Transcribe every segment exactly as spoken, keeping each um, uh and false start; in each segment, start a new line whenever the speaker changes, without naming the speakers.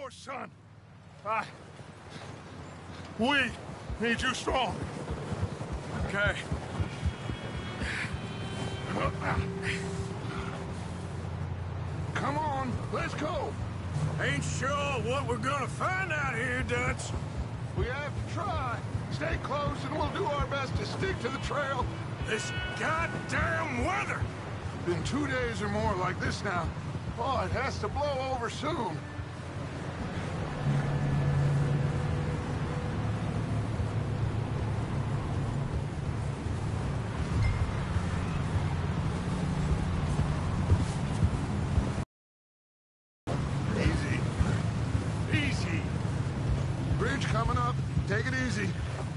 more, son. I... We need you strong.
Okay.
Come on, let's go.
Ain't sure what we're gonna find out here, Dutch.
We have to try. Stay close and we'll do our best to stick to the trail.
This goddamn weather!
Been two days or more like this now. Oh, it has to blow over soon. Easy. Easy. Bridge coming up. Take it easy.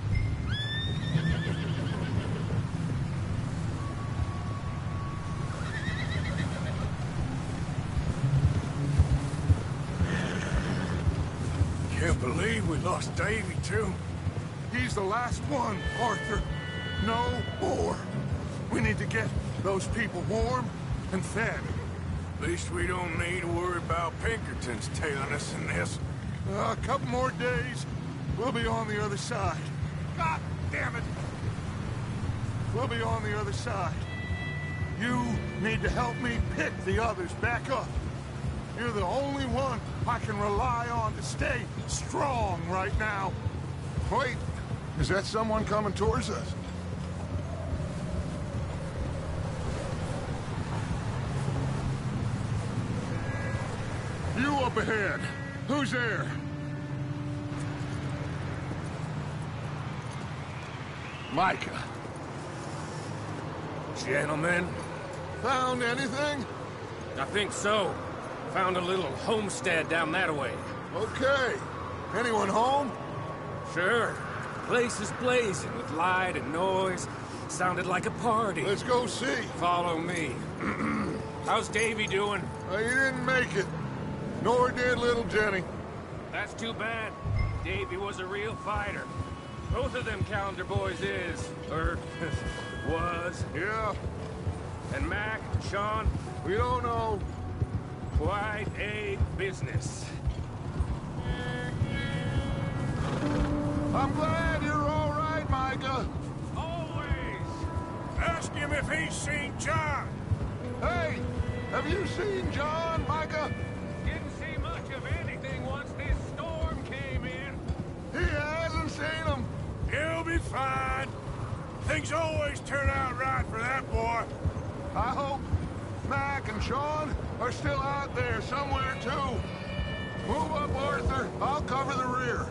Can't believe we lost Davy, too.
He's the last one, Arthur. No more. We need to get those people warm and fed.
At least we don't need to worry about Pinkertons tailing us in this.
Uh, a couple more days, we'll be on the other side. God damn it! We'll be on the other side. You need to help me pick the others back up. You're the only one I can rely on to stay strong right now. Wait, is that someone coming towards us? You up ahead. Who's there? Micah.
Gentlemen,
Found anything?
I think so. Found a little homestead down that way.
Okay. Anyone home?
Sure. Place is blazing with light and noise. Sounded like a party.
Let's go see.
Follow me. How's Davy doing?
Uh, he didn't make it. Nor did little Jenny.
That's too bad. Davy was a real fighter. Both of them Calendar boys is, or was.
Yeah,
And Mac, Sean,
we don't know.
quite a business.
I'm glad you're all right, Micah.
Always! Ask him if he's seen John.
Hey, have you seen John, Micah?
Didn't see much of anything once this storm came in.
He hasn't seen him.
He'll be fine. Things always turn out right for that boy.
I hope Mac and Sean are still out there somewhere, too. Move up, Arthur. I'll cover the rear.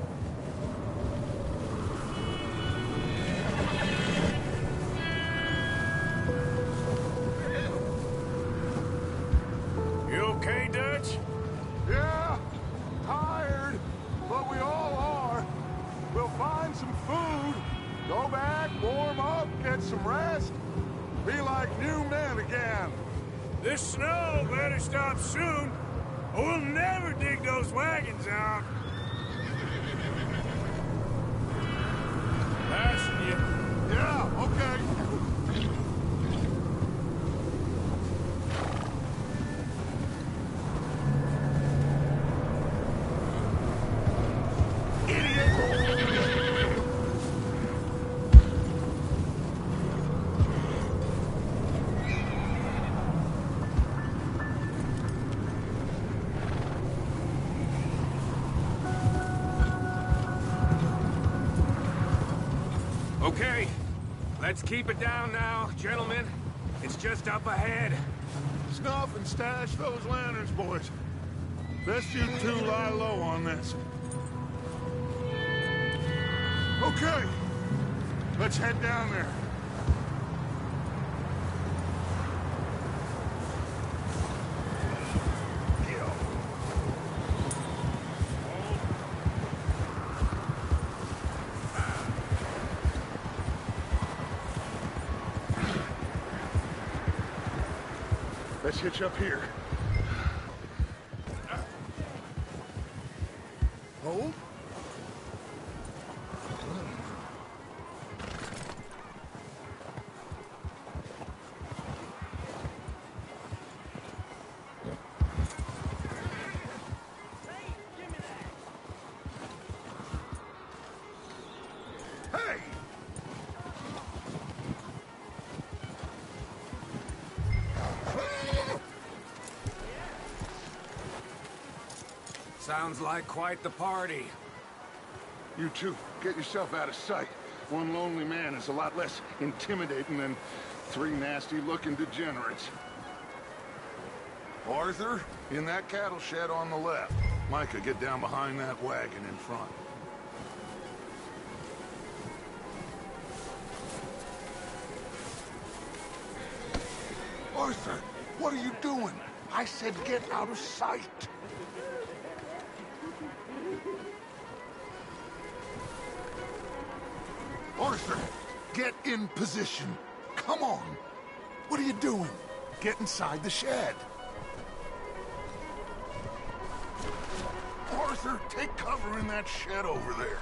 You okay, Dutch?
Yeah, tired, but we all are. We'll find some food, go back, warm up, get some rest, be like new men again.
This snow better stop soon, or we'll never dig those wagons out. Passing you.
Yeah, okay.
Okay, let's keep it down now, gentlemen. It's just up ahead.
Snuff and stash those lanterns, boys. Best you two lie low on this. Okay, let's head down there. Let's hitch up here. Hold.
Sounds like quite the party.
You two, get yourself out of sight. One lonely man is a lot less intimidating than three nasty-looking degenerates. Arthur, in that cattle shed on the left. Micah, get down behind that wagon in front. Arthur, what are you doing? I said get out of sight. Arthur, get in position. Come on. What are you doing? Get inside the shed. Arthur, take cover in that shed over there.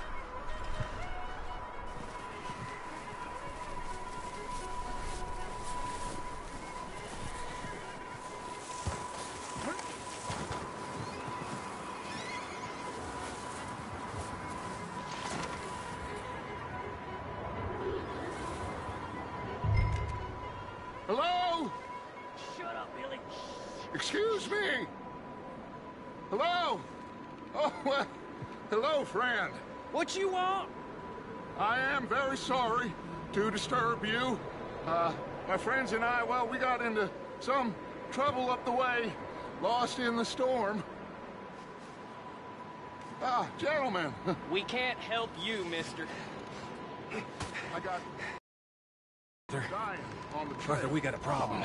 Hello?
Shut up, Billy.
Excuse me? Hello? Oh, well, hello, friend.
What you want?
I am very sorry to disturb you. Uh, my friends and I, well, we got into some trouble up the way, lost in the storm. Ah, gentlemen.
We can't help you, mister.
I got... dying on the trail.
Arthur, we got a problem.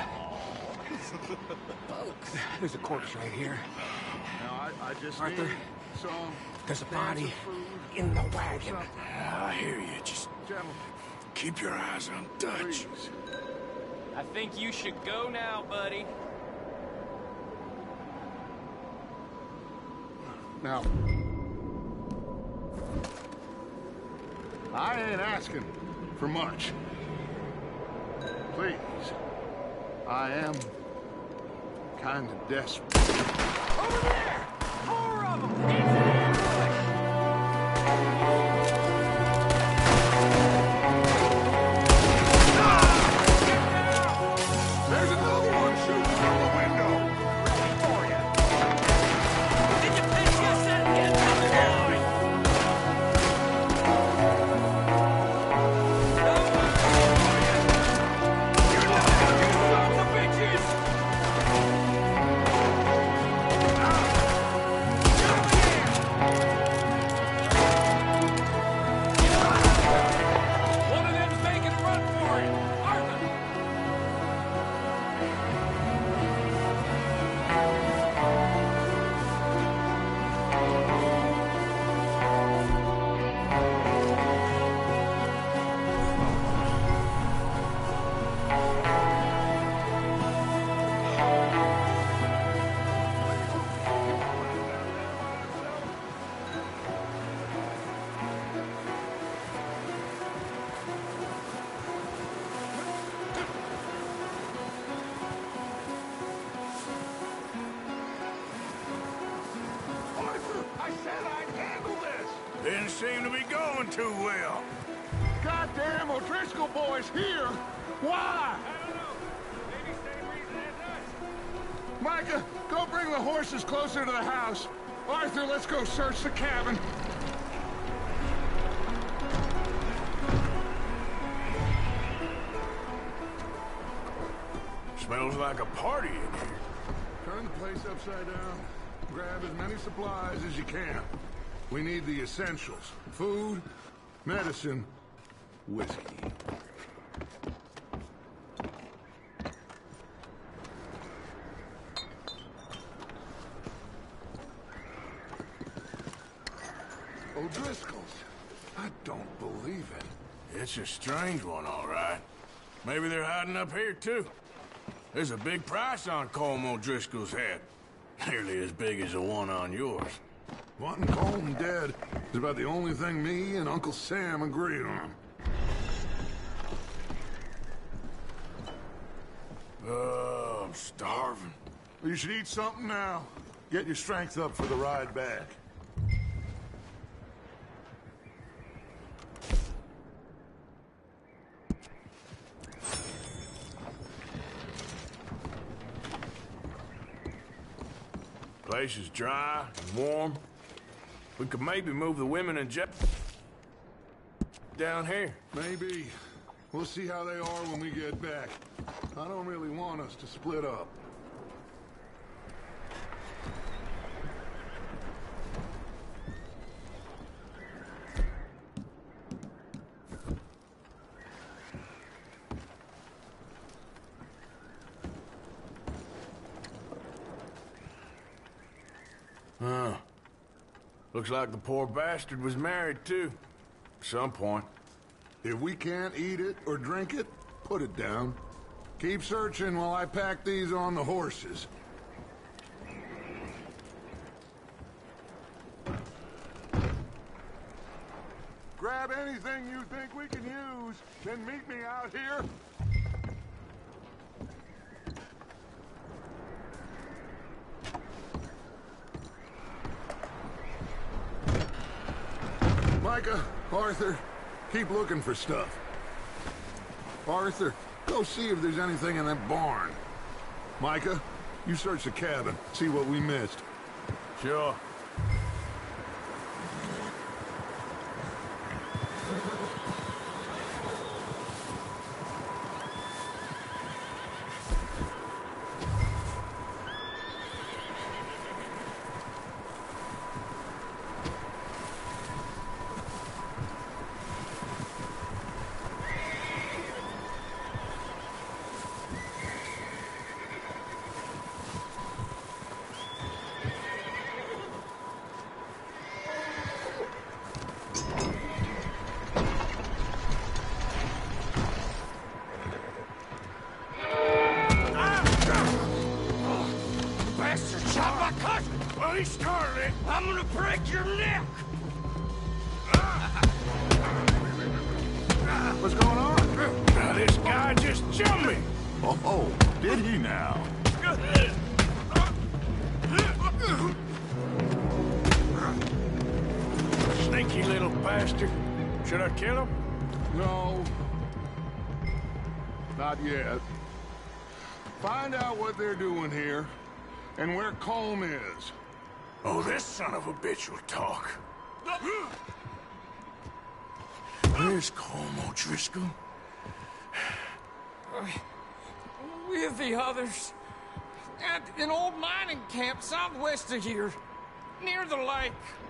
Folks, there's a corpse right here.
Now, I, I just
Arthur,
need some...
There's a
cans
body
of food
in the
or
wagon.
something.
I hear you. Just
Gentlemen,
keep your eyes on Dutch.
please.
I think you should go now, buddy.
Now, I ain't asking for much. Please. I am kind of desperate.
Over there! Four of them! Into the ambush!
There's another one shooting from the window.
Ready for you. Did you finish your set yet? Come down! You're not gonna get sons of bitches! One of them's making a run for it! Arthur!
Arthur, I said I'd handle this.
Didn't seem to be going too well.
Goddamn O'Driscoll boys here. Why?
I don't know. Maybe same reason as us.
Micah, go bring the horses closer to the house. Arthur, let's go search the cabin.
Smells like a party in here.
Turn the place upside down. Grab as many supplies as you can. We need the essentials. Food, medicine, whiskey. O'Driscoll's. I don't believe it.
It's a strange one, all right. Maybe they're hiding up here, too. There's a big price on Colm O'Driscoll's head. Nearly as big as the one on yours.
Wanting Colm dead is about the only thing me and Uncle Sam agree on.
Oh, I'm starving.
Well, you should eat something now. Get your strength up for the ride back.
Place is dry and warm. We could maybe move the women and Jeff down here.
Maybe. We'll see how they are when we get back. I don't really want us to split up.
Huh. Looks like the poor bastard was married, too. At some point.
If we can't eat it or drink it, put it down. Keep searching while I pack these on the horses. Grab anything you think we can use, then meet me out here. Micah, Arthur, keep looking for stuff. Arthur, go see if there's anything in that barn. Micah, you search the cabin, see what we missed.
Sure.
Well, he started it. I'm gonna break your neck.
What's going on?
Now, this guy just jumped me.
Oh, did he now?
Sneaky little bastard. Should I kill him?
No. Not yet. Find out what they're doing here, and where Colm is.
Oh, this son of a bitch will talk. Where's Colm O'Driscoll?
With the others. At an old mining camp southwest of here. Near the lake.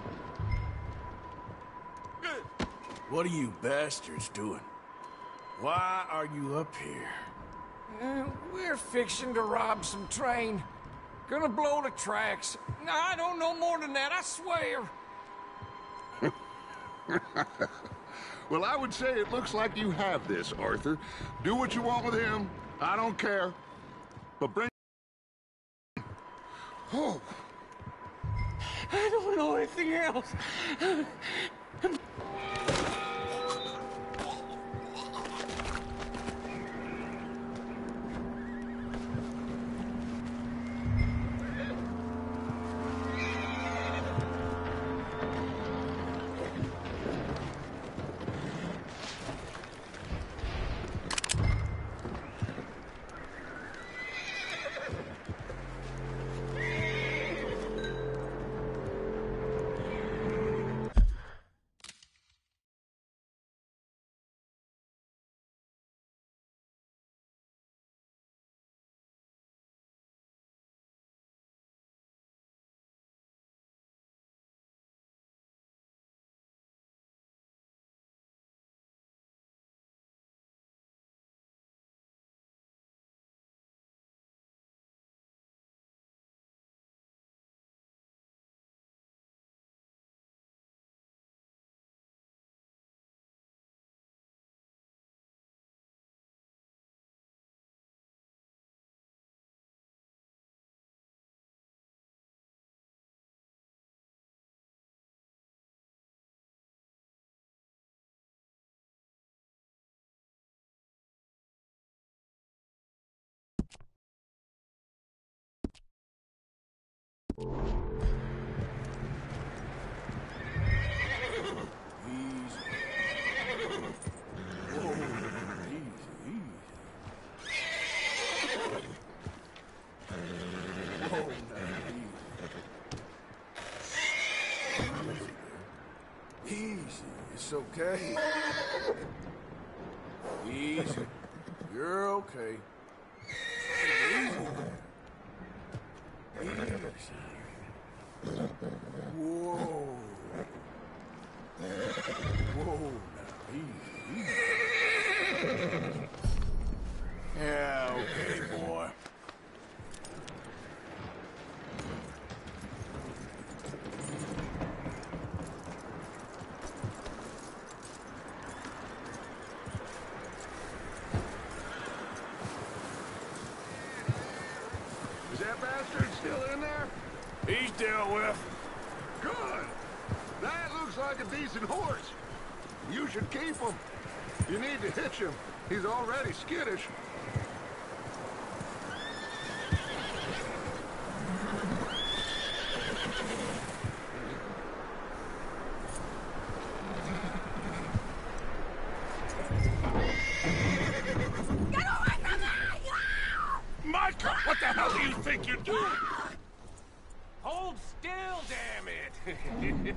What are you bastards doing? Why are you up here?
Uh, we're fixing to rob some train. Gonna blow the tracks. I don't know more than that, I swear.
Well, I would say it looks like you have this, Arthur. Do what you want with him. I don't care. But bring... Oh.
I don't know anything else.
okay. Easy. You're okay. Easy. Easy. Whoa. Whoa, now, easy, easy. Yeah, okay, boy.
Is that bastard still in there?
He's dealt with.
Good. That looks like a decent horse. You should keep him. You need to hitch him. He's already skittish.
Get away from me!
Micah, what the hell do you think you're doing?
Hold still, damn it!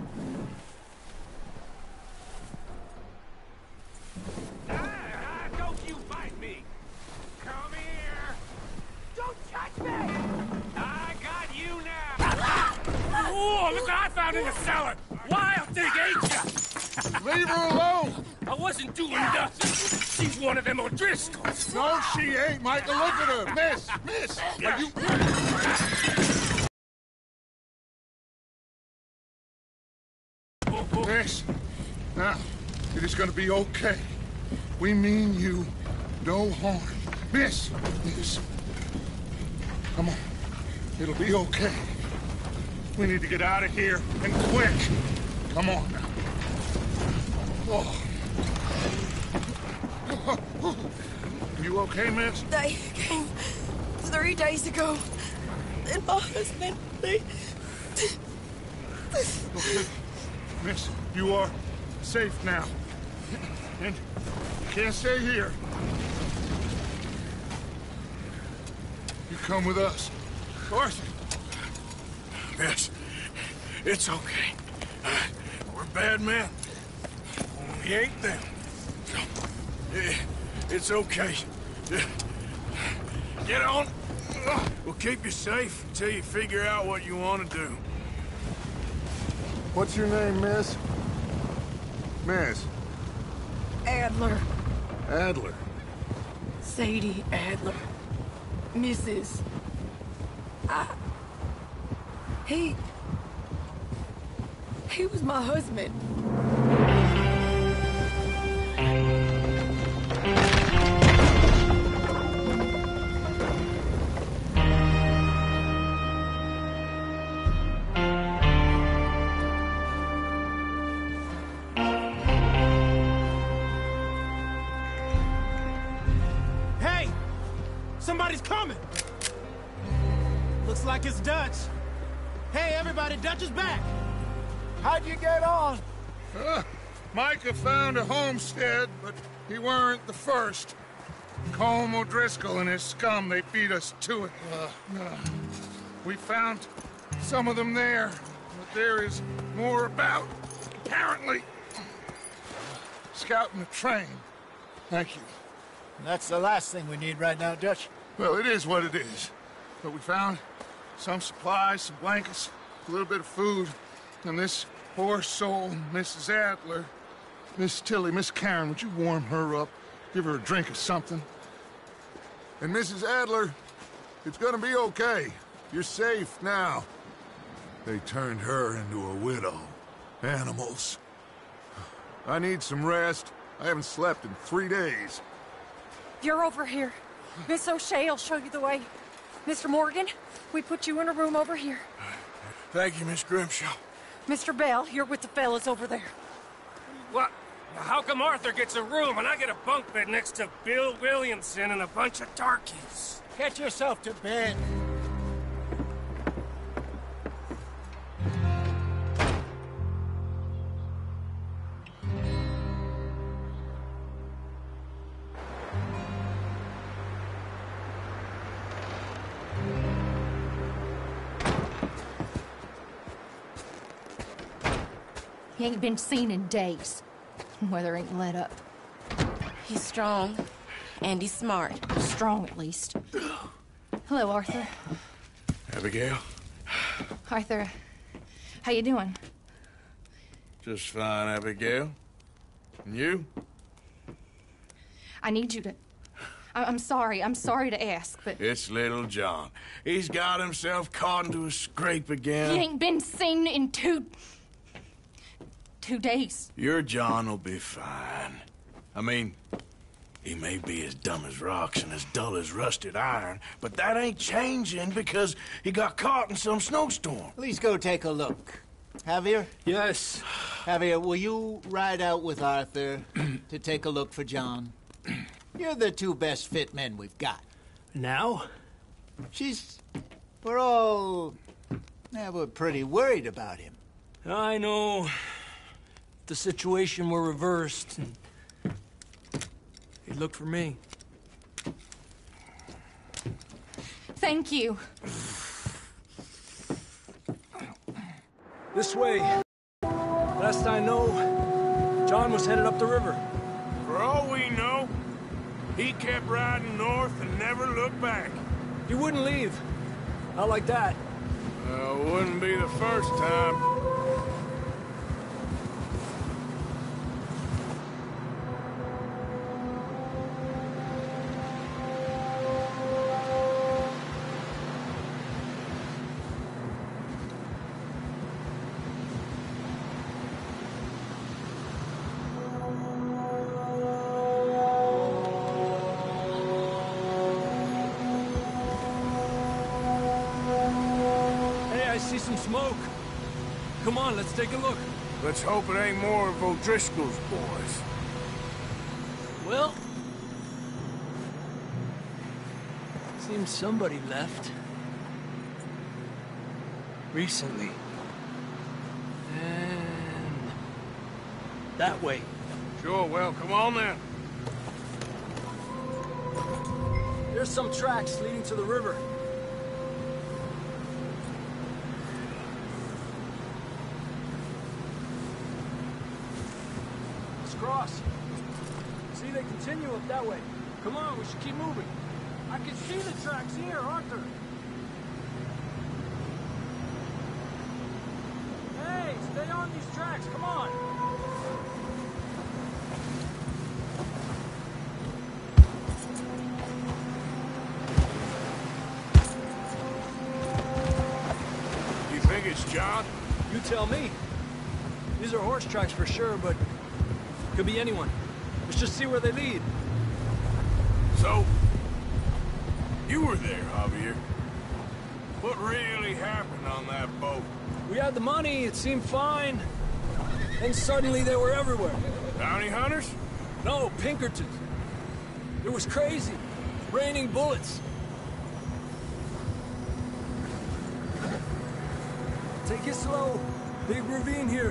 ah, ah, don't you bite me! Come here!
Don't touch me!
I got you now! Whoa, look what I found in the cellar! Wild thing, ain't ya?
Leave her alone!
I wasn't doing nothing. She's one of them O'Driscolls.
No, she ain't, Micah. Look at her. Miss, miss. Are you... Miss, now, it is gonna be okay. We mean you no harm. Miss, miss. Come on. It'll be okay. We need to get out of here, and quick. Come on now. Oh. You okay, miss?
They came three days ago. And my husband, they...
Okay. Miss, you are safe now. And you can't stay here. You come with us. Arthur.
Yes, it's okay. Uh, we're bad men. We ain't them. Eh, It's okay. Eh, Get on. We'll keep you safe until you figure out what you want to do.
What's your name, miss? Miss.
Adler.
Adler.
Sadie Adler. Missus I... He... He was my husband.
Hey! Somebody's coming! Looks like it's Dutch. Hey, everybody, Dutch is back! How'd you get on?
Uh, Micah found a homestead, but he weren't the first. Colm O'Driscoll and his scum, they beat us to it. Uh, uh, we found some of them there, but there is more about, apparently. Scouting the train. Thank you.
That's the last thing we need right now, Dutch.
Well, it is what it is. But we found some supplies, some blankets, a little bit of food, and this poor soul, Missus Adler, Miss Tilly, Miss Karen, would you warm her up? Give her a drink or something? And Missus Adler, it's gonna be okay. You're safe now. They turned her into a widow. Animals. I need some rest. I haven't slept in three days.
You're over here. Miss O'Shea will show you the way. Mister Morgan, we put you in a room over here.
Thank you, Miss Grimshaw.
Mister Bell, you're with the fellas over there.
What? How come Arthur gets a room and I get a bunk bed next to Bill Williamson and a bunch of darkies?
Get yourself to bed.
He ain't been seen in days. Weather ain't let up.
He's strong, and he's smart.
Strong, at least. Hello, Arthur.
Abigail?
Arthur, how you doing?
Just fine, Abigail. And you?
I need you to... I- I'm sorry. I'm sorry to ask, but...
It's little John. He's got himself caught into a scrape again.
He ain't been seen in two... two days.
Your John will be fine. I mean, he may be as dumb as rocks and as dull as rusted iron, but that ain't changing because he got caught in some snowstorm.
Please go take a look. Javier?
Yes.
Javier, will you ride out with Arthur to take a look for John? You're the two best fit men we've got.
Now?
She's... We're all... Yeah, we're pretty worried about him.
I know. If the situation were reversed, and he'd look for me.
Thank you.
This way. Last I know, John was headed up the river.
For all we know, he kept riding north and never looked back.
He wouldn't leave. Not like that.
Uh, wouldn't be the first time.
Some smoke. Come on, let's take a look.
Let's hope it ain't more of O'Driscoll's boys.
Well, seems somebody left. Recently. And that way.
Sure, well, come on then.
There's some tracks leading to the river. Cross. See, they continue up that way. Come on, we should keep moving. I can see the tracks here, Arthur. Hey, stay on these tracks, come on.
You think it's John?
You tell me. These are horse tracks for sure, but could be anyone. Let's just see where they lead.
So, you were there, Javier. What really happened on that boat?
We had the money, it seemed fine. Then suddenly they were everywhere.
Bounty hunters?
No, Pinkertons. It was crazy. Raining bullets. Take it slow. Big ravine here.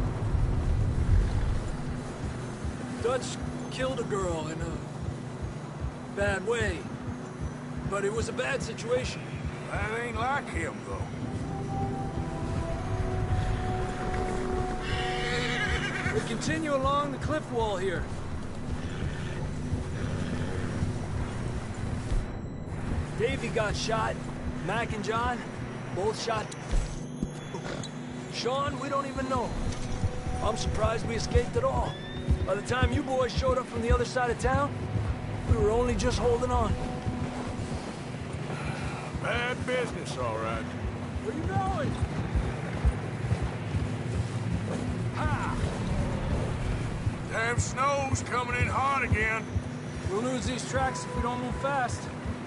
Dutch killed a girl in a bad way. But it was a bad situation.
That ain't like him, though.
We continue along the cliff wall here. Davey got shot. Mac and John, both shot. Sean, we don't even know. I'm surprised we escaped at all. By the time you boys showed up from the other side of town, we were only just holding on.
Bad business, all right.
Where you going? Ha!
Damn snow's coming in hot again.
We'll lose these tracks if we don't move fast.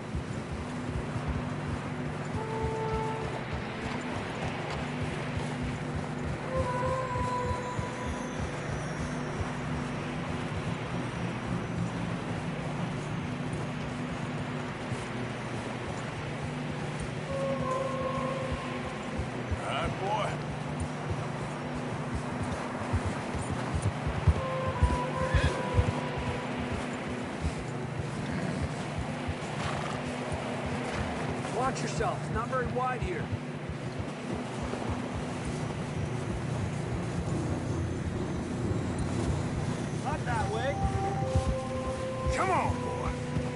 Watch yourself. It's not very wide here.
Come on, boy.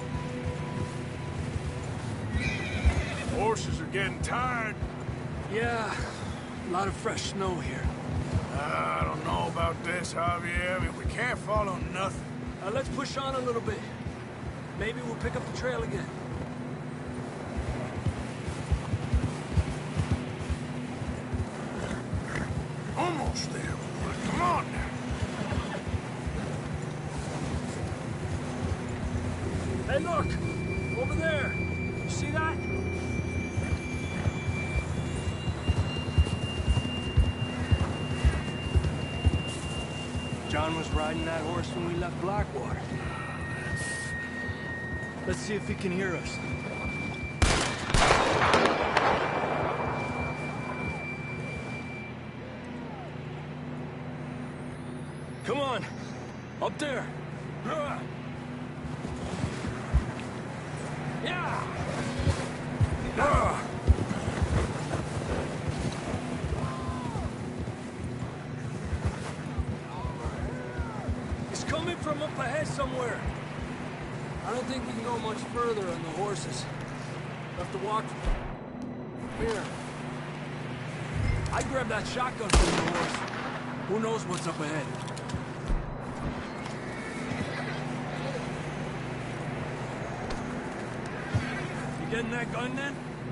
Horses are getting tired.
Yeah, a lot of fresh snow here.
I don't know about this, Javier. I mean, we can't follow nothing.
Uh, let's push on a little bit. Maybe we'll pick up the trail again.
Almost there, boy. Come on now.
Hey, look! Over there! You see that? John was riding that horse when we left Blackwater. Let's see if he can hear us. Come on! Up there! Yeah! He's coming from up ahead somewhere. I don't think we can go much further on the horses. We'll have to walk from here. I grabbed that shotgun from the horse. Who knows what's up ahead? You getting that gun then?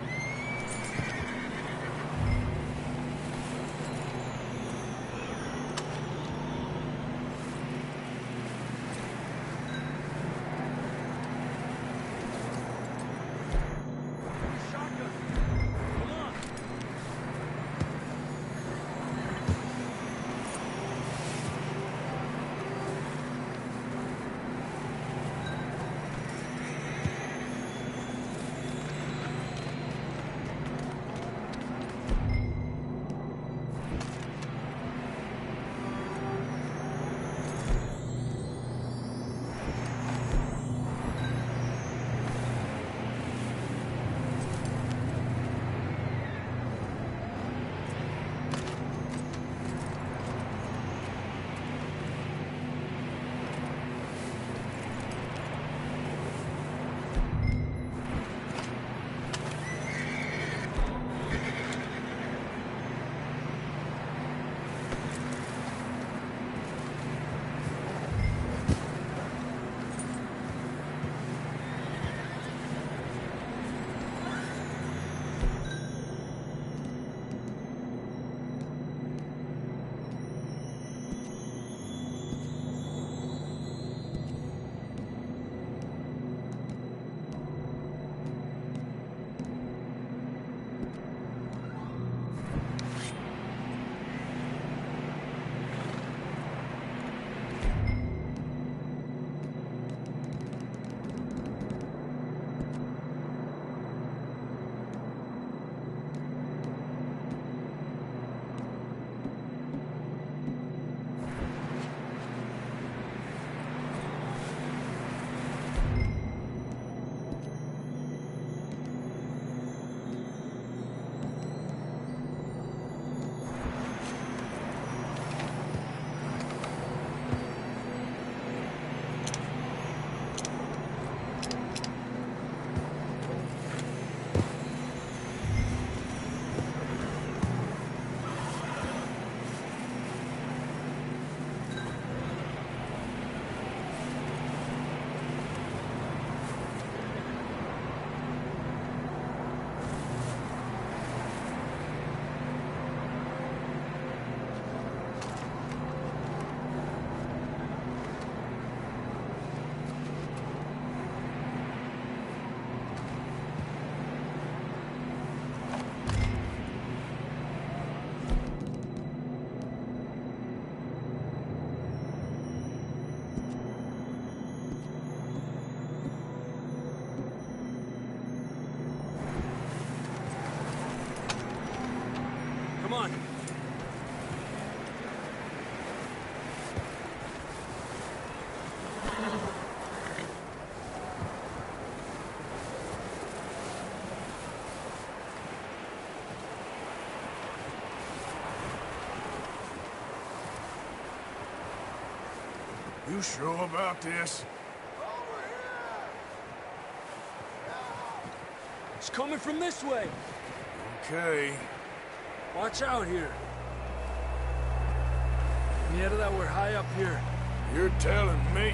on.
You sure about this?
It's coming from this way.
Okay.
Watch out here. Yeah, that we're high up here.
You're telling me.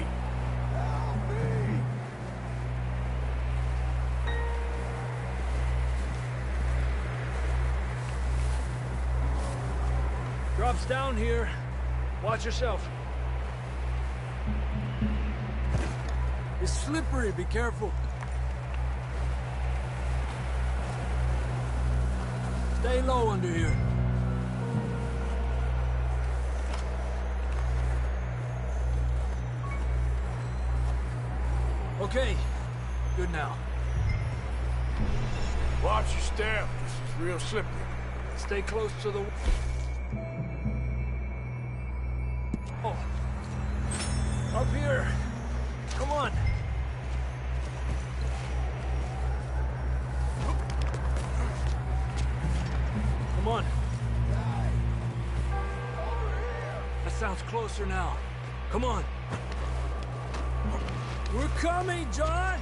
Drops down here. Watch yourself. It's slippery, be careful. Stay low under here. Okay, good now.
Watch your step. This is real slippery.
Stay close to the... Oh. Up here. Come on. Come on. That sounds closer now. Come on. We're coming, John!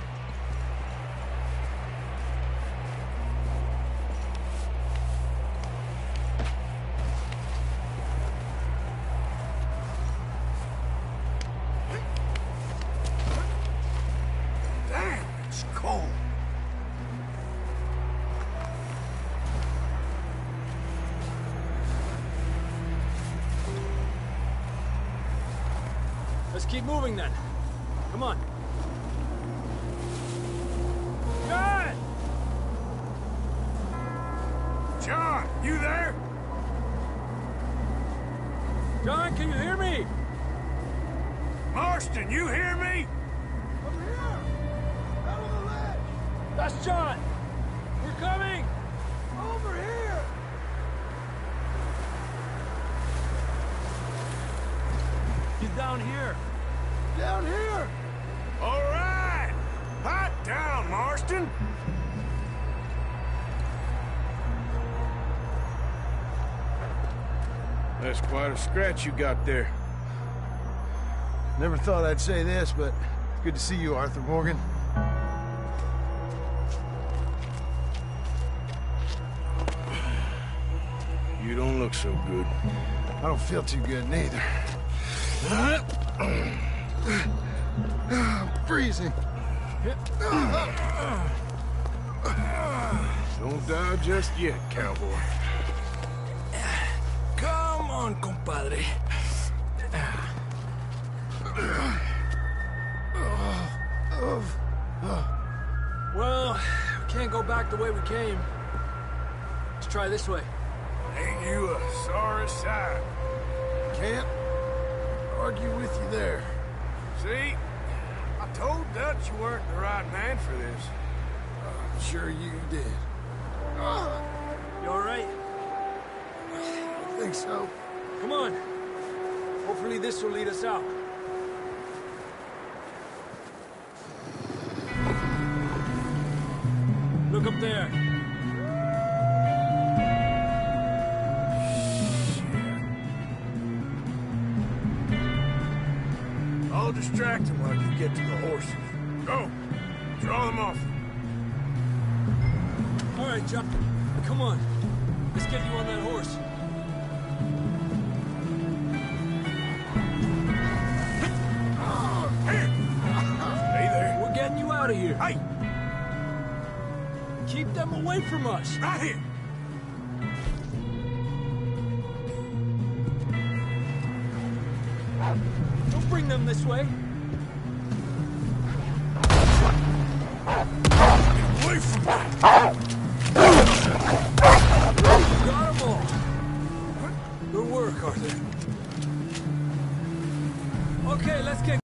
Damn, it's cold.
Let's keep moving then. Come on. John!
John, you there?
John, can you hear me?
Marston, you hear me?
Over here! Out on the ledge! That's John! We're coming! Over here! He's down here! Down here!
All right! Hot down, Marston! That's quite a scratch you got there.
Never thought I'd say this, but it's good to see you, Arthur Morgan.
You don't look so good.
I don't feel too good, neither. I'm freezing.
Don't die just yet, cowboy.
Come on, compadre. Well, we can't go back the way we came. Let's try this way.
Ain't you a sorry sight?
Can't argue with you there.
See? I told Dutch you weren't the right man for this.
I'm sure you did.
You all right?
I think so.
Come on. Hopefully this will lead us out. Look up there.
I'll distract him while you get to the horses. Go! Draw them off.
All right, John. Come on. Let's get you on that horse.
Hey there.
We're getting you out of here.
Hey!
Keep them away from us.
Right here!
Don't bring them this way.
Get away from me!
Got them all. Good work, Arthur. Okay, let's get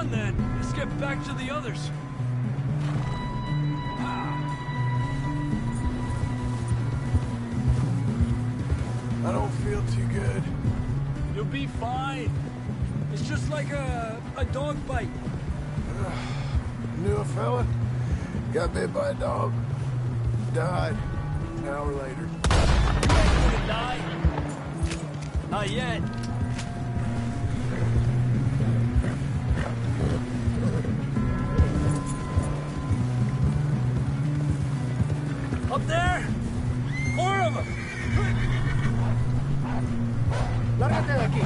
on then. Let's get back to the others.
I don't feel too good.
You'll be fine. It's just like a, a dog bite.
Knew a fella, got bit by a dog, died an hour later.
You ain't gonna die. Not yet. Up there? Four of them!
Lárgate de aquí.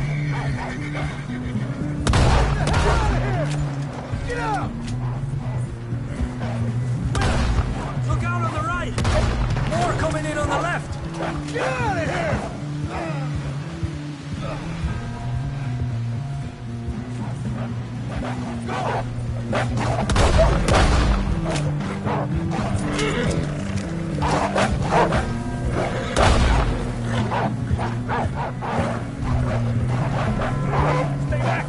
Get out!
Look out on the right! More coming in on the left!
Get out of here! Stay back!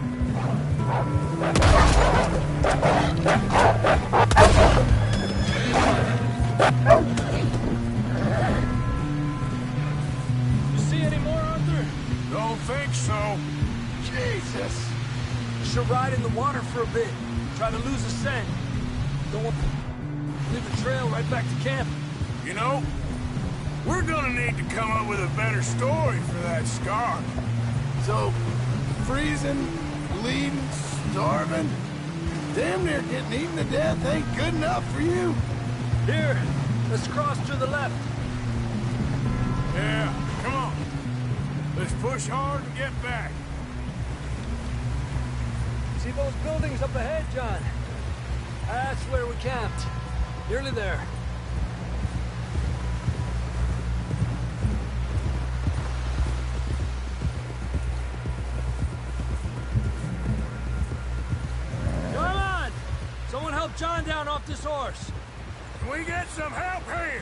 You see any more, Arthur?
Don't think so.
Jesus!
Should ride in the water for a bit. Try to lose a scent. Don't want leave a trail right back to camp.
You know, we're gonna need to come up with a better story for that scar. So, freezing, bleeding, starving, damn near getting eaten to death ain't good enough for you.
Here, let's cross to the left.
Yeah, come on. Let's push hard and get back.
See those buildings up ahead, John? That's where we camped. Nearly there. Come on! Someone help John down off this horse.
Can we get some help here?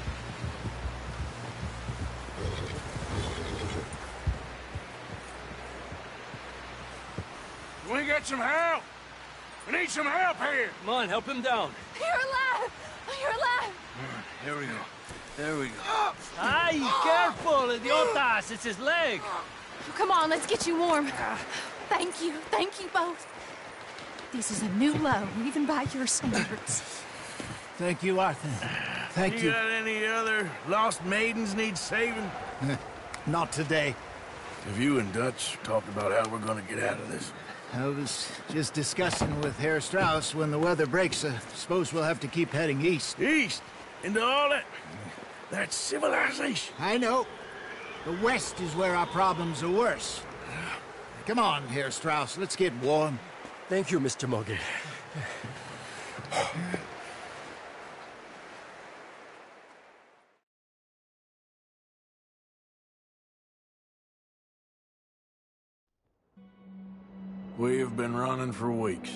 Can we get some help? We need some help here.
Come on, help him down.
You're alive! You're alive!
Here we go. There we go.
Ay, careful, idiotas! It's his leg.
Come on, let's get you warm. Thank you. Thank you both.
This is a new low, even by your standards.
Thank you, Arthur. Thank
You
you.
got any other lost maidens need saving?
Not today.
Have you and Dutch talked about how we're gonna get out of this?
I was just discussing with Herr Strauss when the weather breaks. I suppose we'll have to keep heading east.
East? Into all that... that civilization?
I know. The west is where our problems are worse. Come on, Herr Strauss. Let's get warm.
Thank you, Mister Morgan.
We have been running for weeks.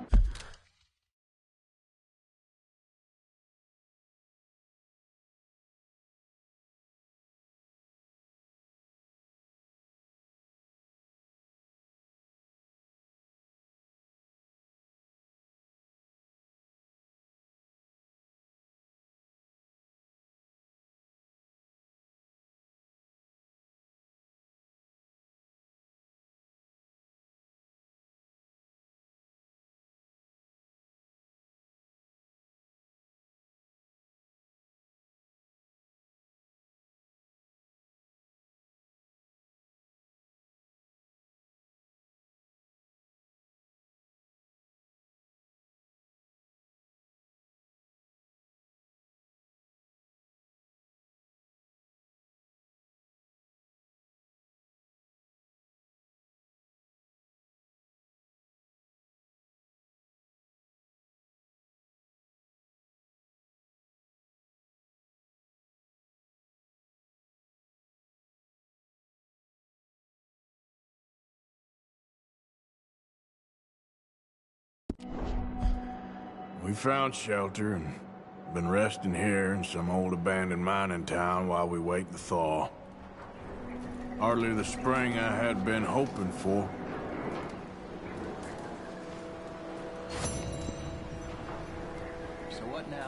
We found shelter and been resting here in some old abandoned mining town while we wait the thaw. Hardly the spring I had been hoping for.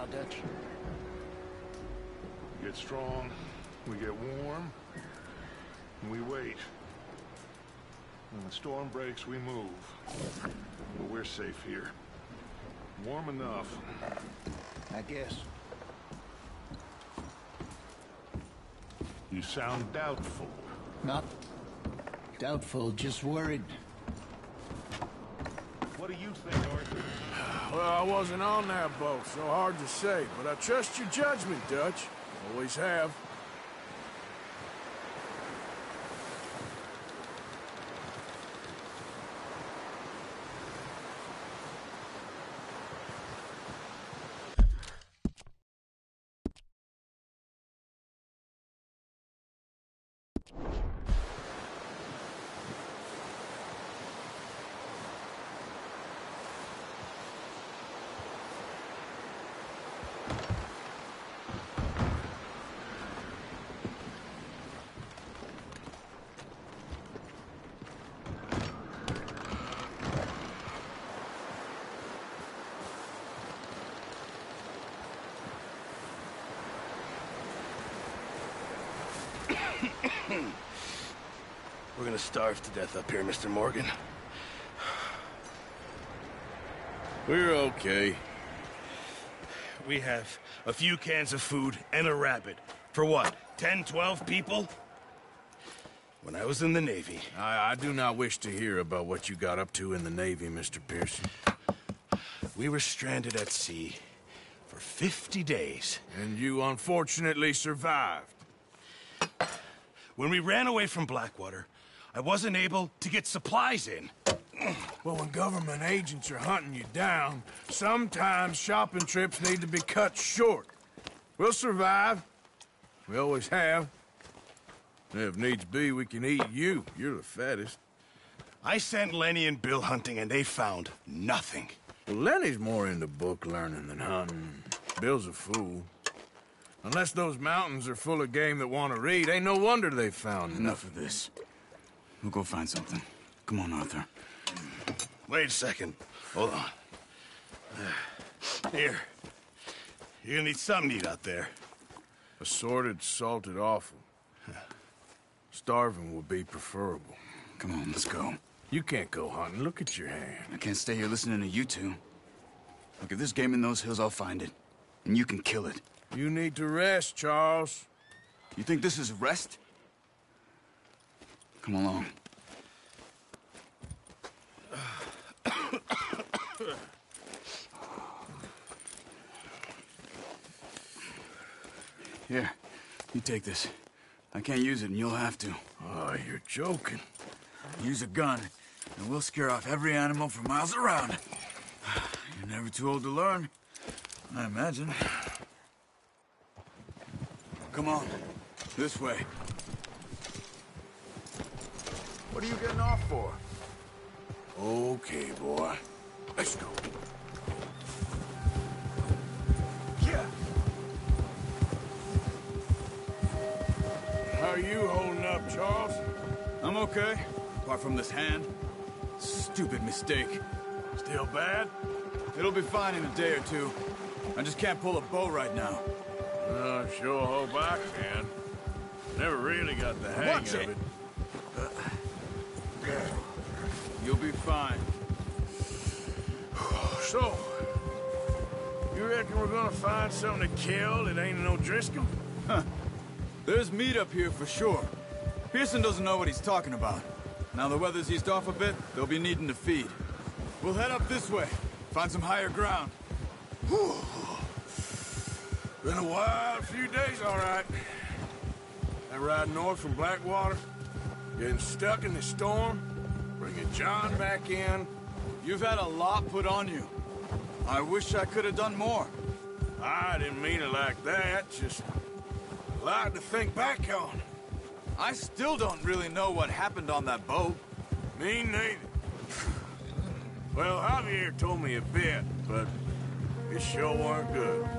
Dutch?
We get strong, we get warm, and we wait. When the storm breaks, we move. But we're safe here. Warm enough.
I guess.
You sound doubtful.
Not doubtful, just worried.
What do you think, Arthur?
Well, I wasn't on that boat, so hard to say, but I trust your judgment, Dutch. Always have.
We're gonna starve to death up here, Mister Morgan.
We're okay.
We have a few cans of food and a rabbit. For what, ten, twelve people? When I was in the Navy...
I, I do not wish to hear about what you got up to in the Navy, Mister Pearson.
We were stranded at sea for fifty days.
And you unfortunately survived.
When we ran away from Blackwater, I wasn't able to get supplies in.
Well, when government agents are hunting you down, sometimes shopping trips need to be cut short. We'll survive. We always have. And if needs be, we can eat you. You're the fattest.
I sent Lenny and Bill hunting, and they found nothing.
Well, Lenny's more into book learning than hunting. Bill's a fool. Unless those mountains are full of game that want to read, ain't no wonder they found
Enough
nothing.
of this. We'll go find something. Come on, Arthur.
Wait a second. Hold on. Here. You're gonna need something to eat out there.
Assorted, salted offal. Starving would be preferable.
Come on, let's go.
You can't go hunting. Look at your hand.
I can't stay here listening to you two. Look, if there's game in those hills, I'll find it. And you can kill it.
You need to rest, Charles.
You think this is rest? Come along. Here, you take this. I can't use it, and you'll have to.
Oh, you're joking.
Use a gun, and we'll scare off every animal for miles around. You're never too old to learn, I imagine. Come on, this way.
What are you getting off for? Okay, boy. Let's go. Yeah. How are you holding up, Charles?
I'm okay, apart from this hand. Stupid mistake.
Still bad?
It'll be fine in a day or two. I just can't pull a bow right now.
I sure hope I can. Never really got the hang
Watch
of
it.
it.
You'll be fine.
So, you reckon we're gonna find something to kill that ain't no Driscoll?
Huh. There's meat up here for sure. Pearson doesn't know what he's talking about. Now the weather's eased off a bit, they'll be needing to feed. We'll head up this way, find some higher ground.
Whew. Been a wild few days, all right. That ride north from Blackwater, getting stuck in the storm, bringing John back in.
You've had a lot put on you. I wish I could have done more.
I didn't mean it like that, just a lot to think back on.
I still don't really know what happened on that boat.
Me neither. Well, Javier told me a bit, but it sure weren't good.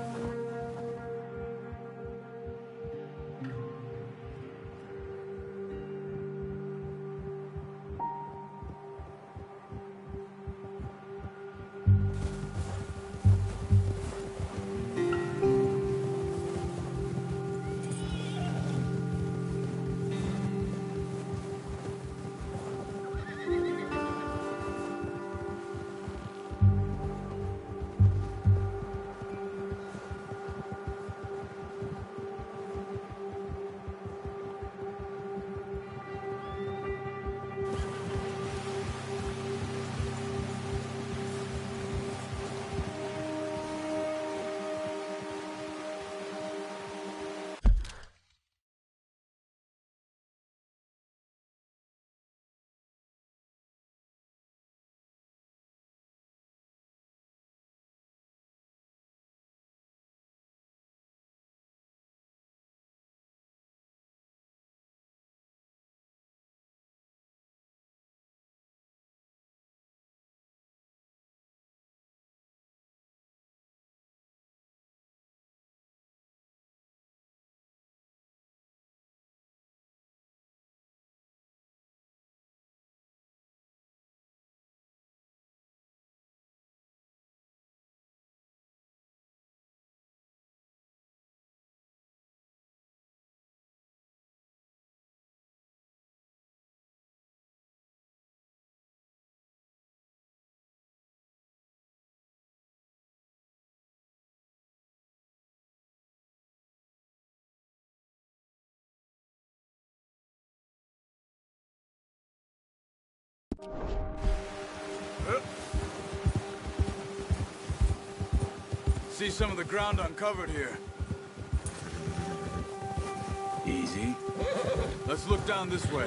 See some of the ground uncovered here. Easy. Let's look down this way.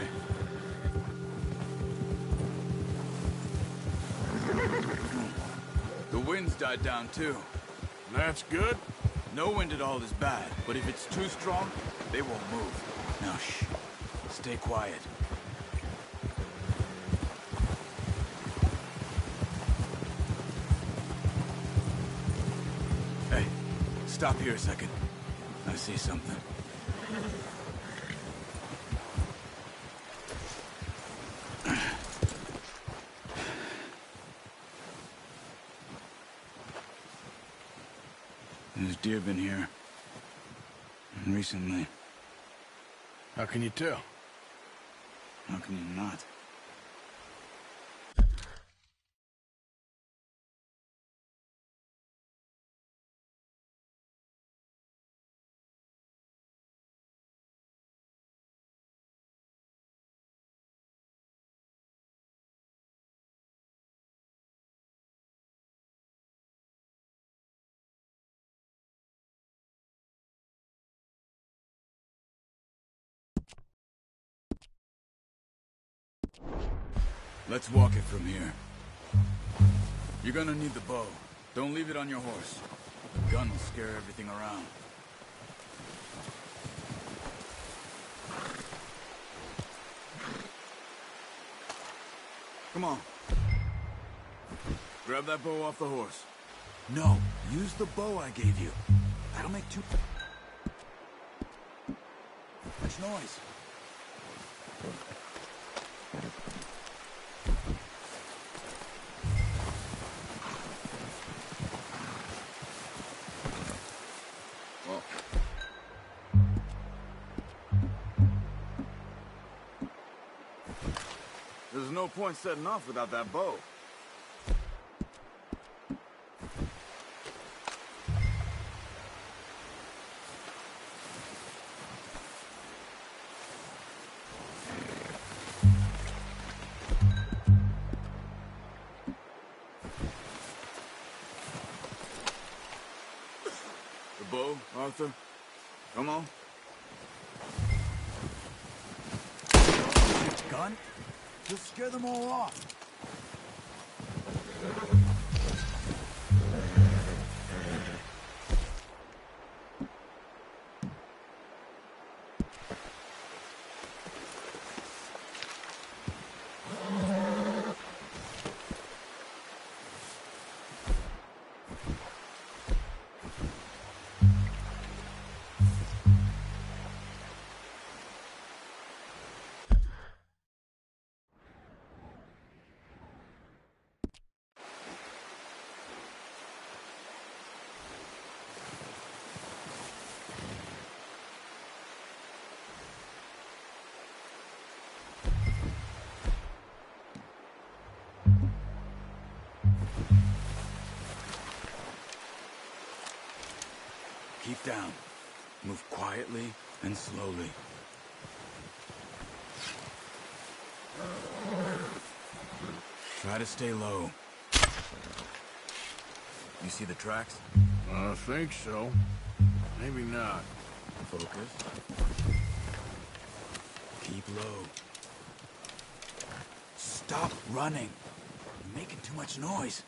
The wind's died down too.
That's good.
No wind at all is bad, but if it's too strong, they won't move. Now shh. Stay quiet. Hey, stop here a second. I see something. There's deer been here. Recently.
How can you tell?
How can you not? Let's walk it from here. You're gonna need the bow. Don't leave it on your horse. The gun will scare everything around. Come on. Grab that bow off the horse. No, use the bow I gave you. That'll make too much noise.
There's no point setting off without that bow.
The bow, Arthur? Come on. Gun? You'll scare them all off. Keep down. Move quietly and slowly. Try to stay low. You see the tracks?
I think so. Maybe not.
Focus. Keep low. Stop running. You're making too much noise.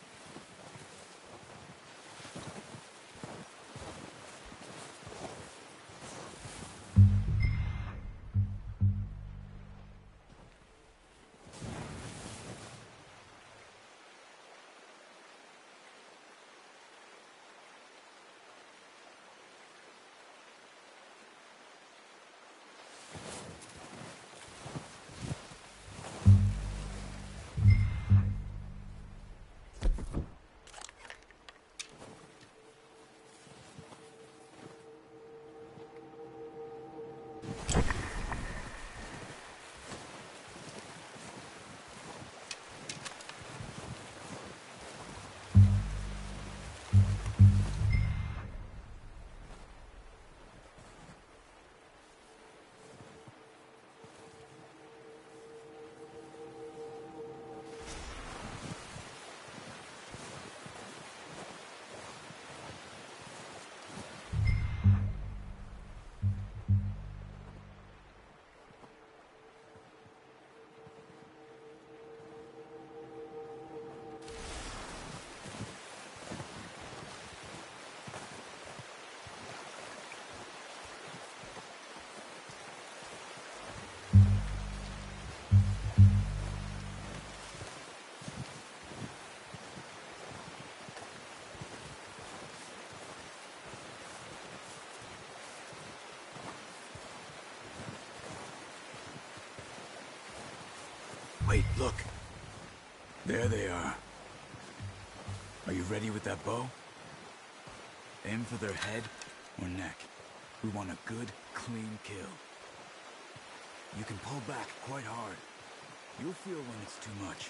Wait, look. There they are. Are you ready with that bow? Aim for their head or neck. We want a good, clean kill. You can pull back quite hard. You'll feel when it's too much.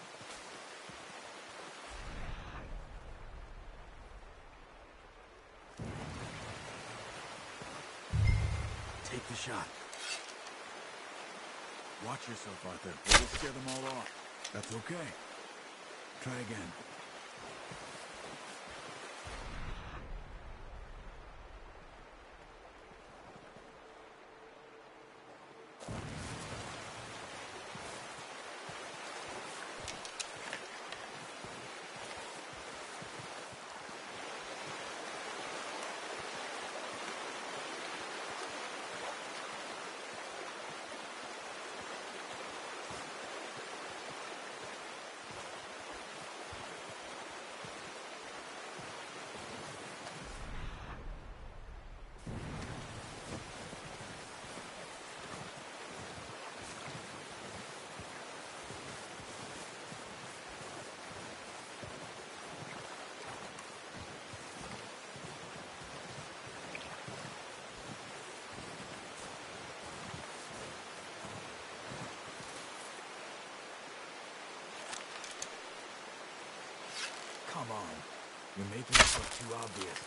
Take the shot. Watch yourself, Arthur. Or we'll scare them all off. That's okay. Try again. Come on. You're making it look too obvious.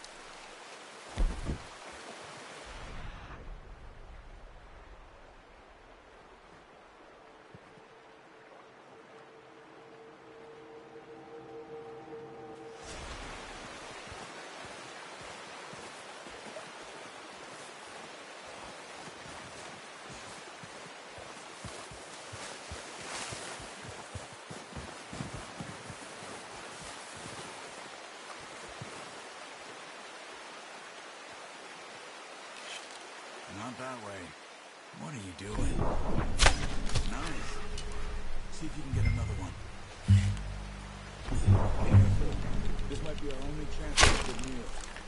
Not that way. What are you doing? Nice. See if you can get another one. Careful. This might be our only chance at a good meal.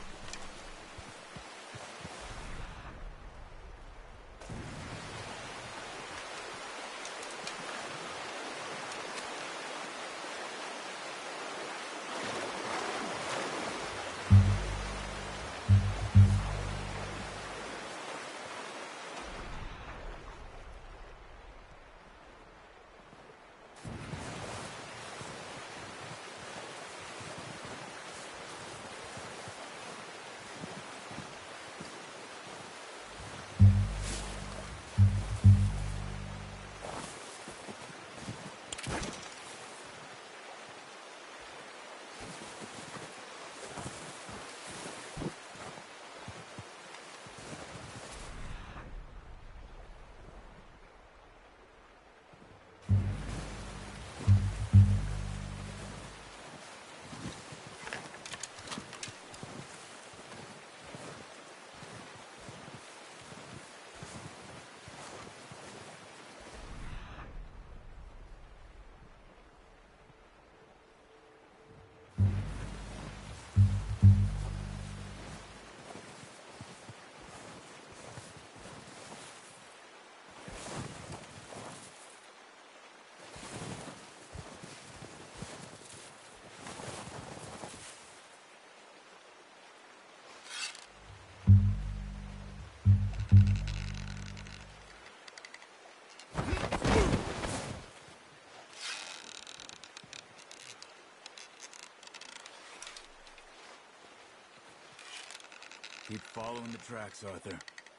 Keep following the tracks, Arthur.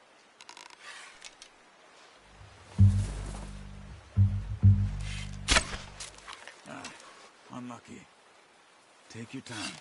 Ah, unlucky. Take your time.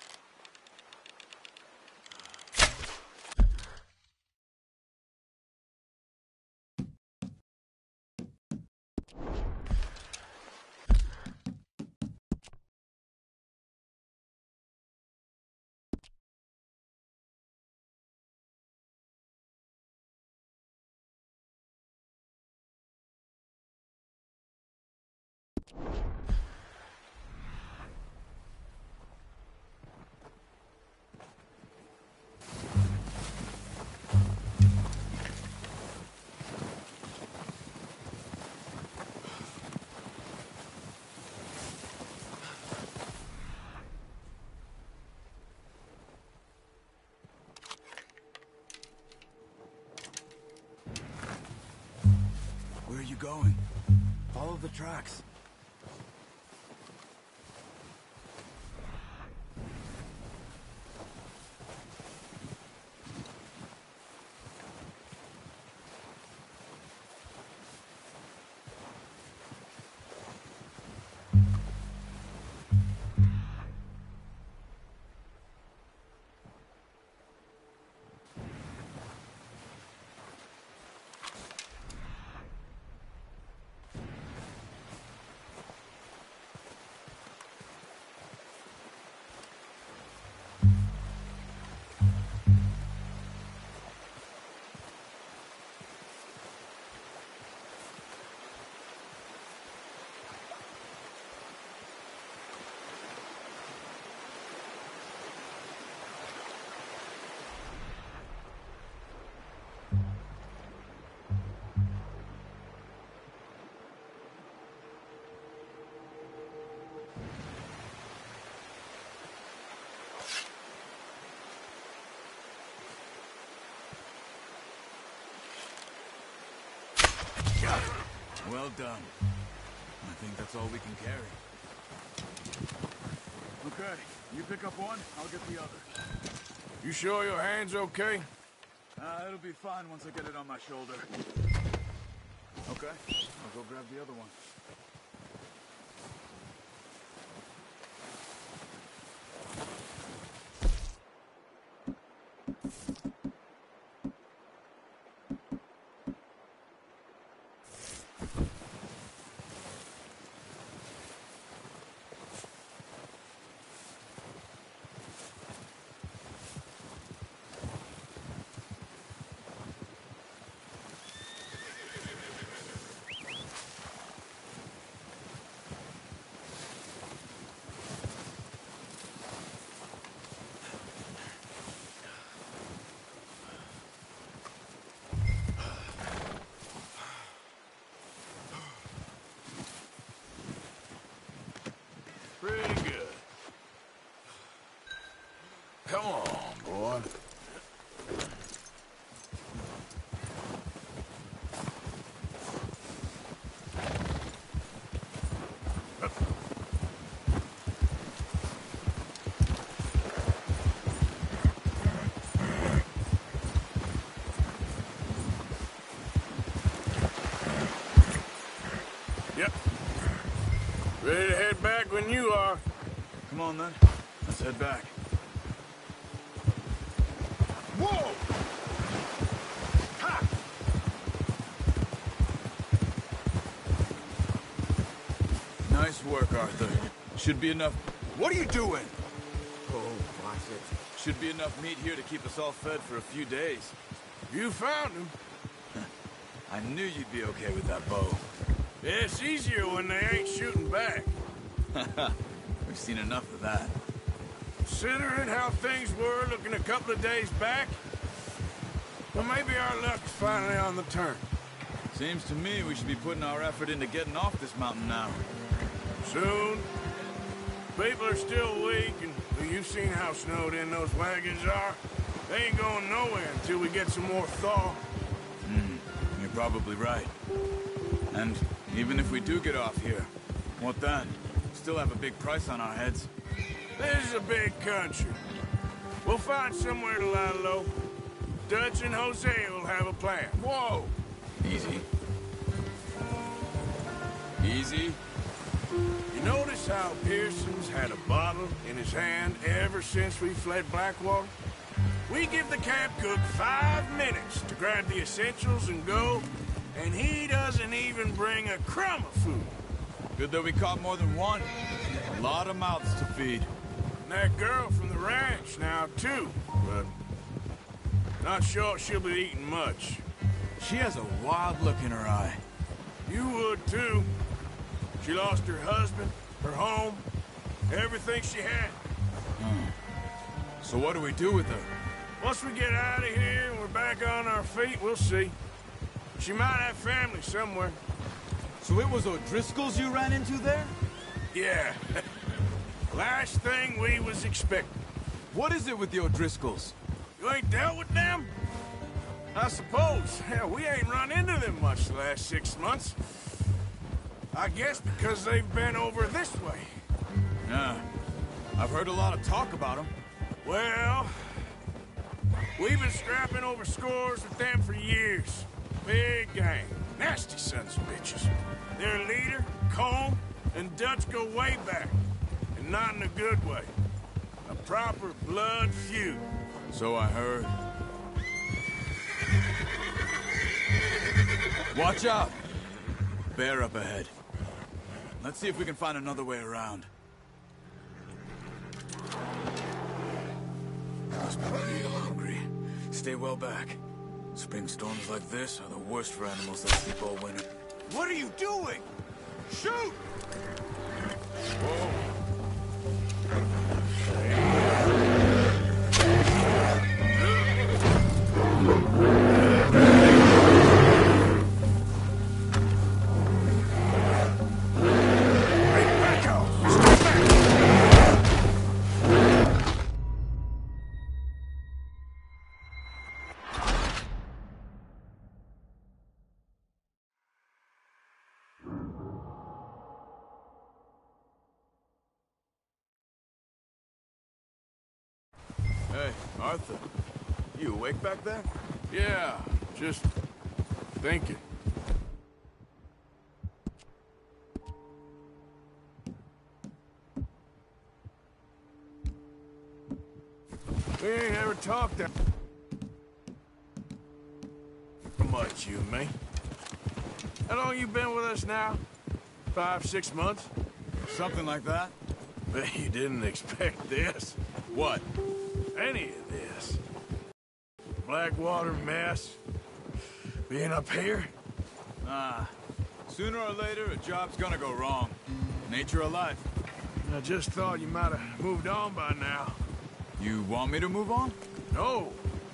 you going? Follow the tracks. Well done. I think that's all we can carry.
Okay, you pick up one, I'll get the other. You sure your hand's okay?
Uh, it'll be fine once I get it on my shoulder. Okay, I'll go grab the other one.
Pretty good. Come on, boy. Yep. Ready to head back when you are.
Come on, then. Let's head back.
Whoa! Ha!
Nice work, Arthur. Should be enough...
What are you doing?
Oh, watch it. Should be enough meat here to keep us all fed for a few days.
You found him.
I knew you'd be okay with that bow.
Yeah, it's easier when they ain't shooting back.
We've seen enough of that.
Considering how things were looking a couple of days back, well, maybe our luck's finally on the turn.
Seems to me we should be putting our effort into getting off this mountain now.
Soon. People are still weak, and well, you've seen how snowed in those wagons are. They ain't going nowhere until we get some more thaw.
Hmm, you're probably right. And even if we do get off here, what then? Still have a big price on our heads.
This is a big country. We'll find somewhere to lie low. Dutch and Hosea will have a plan. Whoa!
Easy. Easy.
You notice how Pearson's had a bottle in his hand ever since we fled Blackwater? We give the camp cook five minutes to grab the essentials and go, and he doesn't even bring a crumb of food.
Good that we caught more than one. A lot of mouths to feed.
And that girl from the ranch now, too, but not sure she'll be eating much.
She has a wild look in her eye.
You would, too. She lost her husband, her home, everything she had.
Hmm. So what do we do with her?
Once we get out of here and we're back on our feet, we'll see. She might have family somewhere.
So it was O'Driscoll's you ran into there?
Yeah. Last thing we was expecting.
What is it with the O'Driscolls?
You ain't dealt with them? I suppose. Yeah, we ain't run into them much the last six months. I guess because they've been over this way.
Yeah. I've heard a lot of talk about them.
Well, we've been scrapping over scores with them for years. Big gang. Nasty sons of bitches. Their leader, Colm, and Dutch go way back. And not in a good way. A proper blood feud.
So I heard. Watch out! Bear up ahead. Let's see if we can find another way around. Must be real hungry. Stay well back. Spring storms like this are the worst for animals that sleep all winter.
What are you doing? Shoot! Whoa.
Hey, Arthur. You awake back there?
Yeah, just thinking. We ain't ever talked that much, you and me. How long you been with us now? Five, six months?
Something like that.
Bet you didn't expect this.
What?
Any of this. Blackwater mess. Being up here?
Ah. Sooner or later, a job's gonna go wrong. Nature of life.
I just thought you might have moved on by now.
You want me to move on?
No.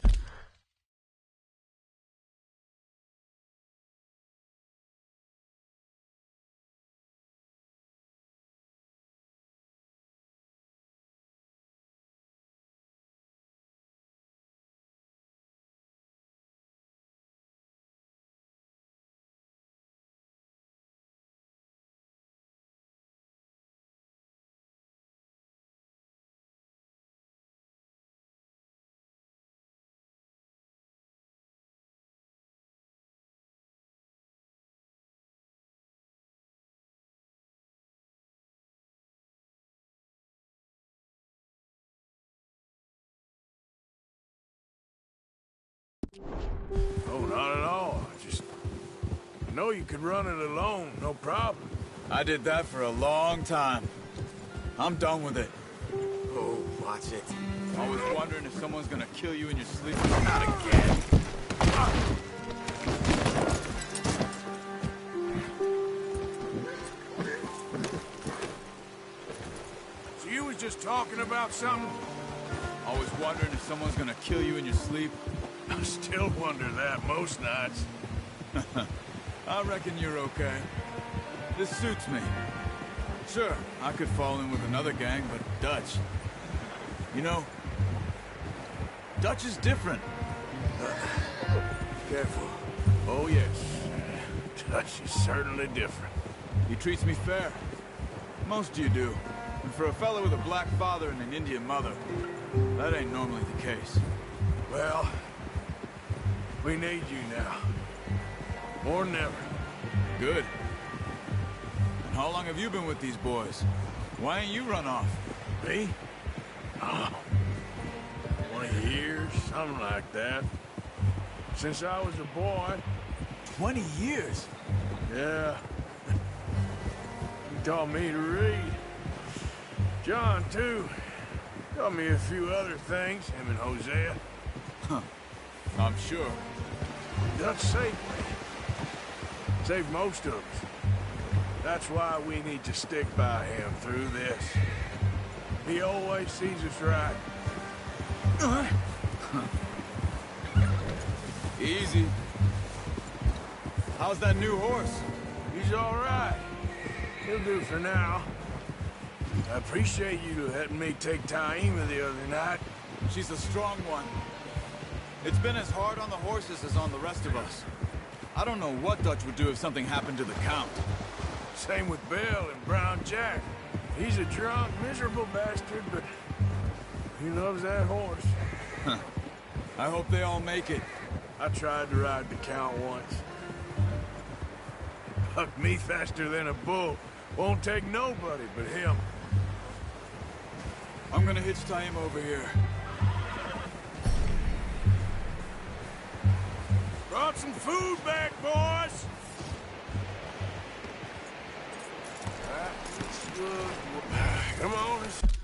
Oh, not at all. I just... I know you could run it alone, no problem.
I did that for a long time. I'm done with it.
Oh, watch it.
I was wondering if someone's gonna kill you in your sleep. Not again.
So you was just talking about something?
I was wondering if someone's gonna kill you in your sleep.
I still wonder that most nights.
I reckon you're okay. This suits me. Sure, I could fall in with another gang, but Dutch... You know, Dutch is different.
Uh, careful. Oh, yes. Dutch is certainly different.
He treats me fair. Most of you do. And for a fellow with a black father and an Indian mother, that ain't normally the case.
Well, we need you now. More than ever.
Good. And how long have you been with these boys? Why ain't you run off?
Me? Oh, twenty years, something like that. Since I was a boy.
Twenty years?
Yeah. He taught me to read. John, too. Taught me a few other things, him and Hosea.
Huh. I'm sure.
Dutch saved me. Saved most of us. That's why we need to stick by him through this. He always sees us right.
Easy. How's that new horse?
He's all right. He'll do for now. I appreciate you letting me take Taima the other night.
She's a strong one. It's been as hard on the horses as on the rest of us. I don't know what Dutch would do if something happened to the Count.
Same with Bill and Brown Jack. He's a drunk, miserable bastard, but he loves that horse.
Huh. I hope they all make it.
I tried to ride the Count once. Bucked me faster than a bull. Won't take nobody but him.
I'm gonna hitch tie him over here.
Brought some food back, boys! Come on.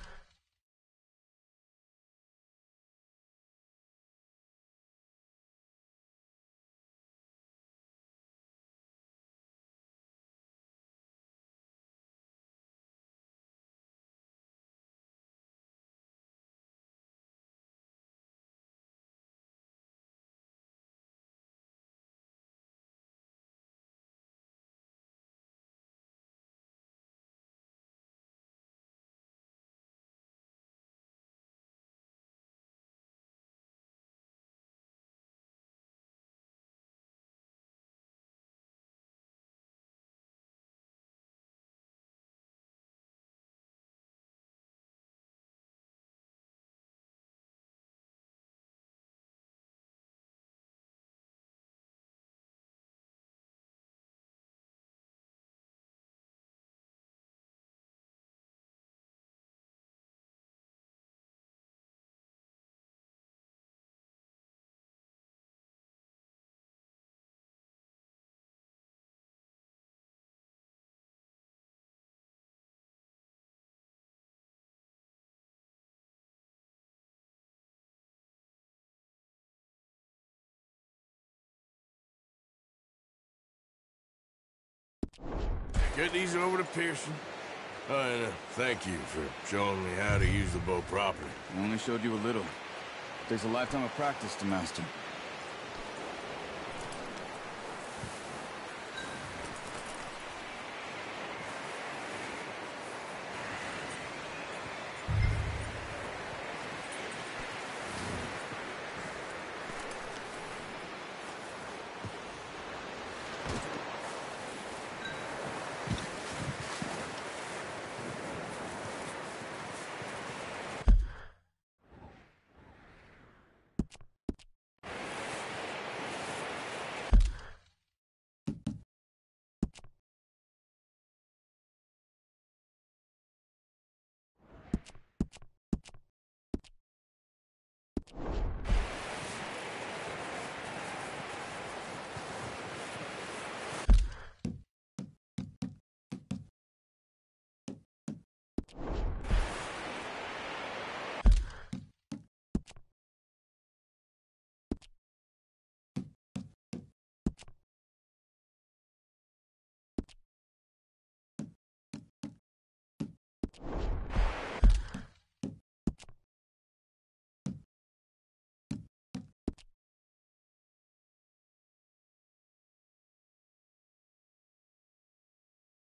Get these over to Pearson. Oh, and uh, thank you for showing me how to use the bow properly.
I only showed you a little. Takes a lifetime of practice to master.